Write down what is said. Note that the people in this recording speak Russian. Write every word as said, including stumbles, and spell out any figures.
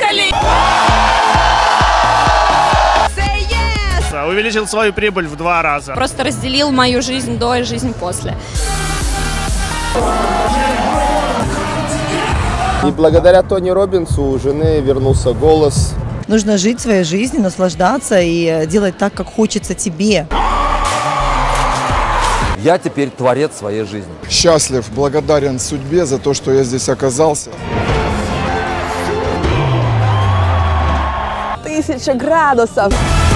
Поехали! Увеличил свою прибыль в два раза. Просто разделил мою жизнь до и жизнь после. И благодаря Тони Роббинсу у жены вернулся голос. Нужно жить своей жизнью, наслаждаться и делать так, как хочется тебе. Я теперь творец своей жизни. Счастлив, благодарен судьбе за то, что я здесь оказался. Тысяча градусов.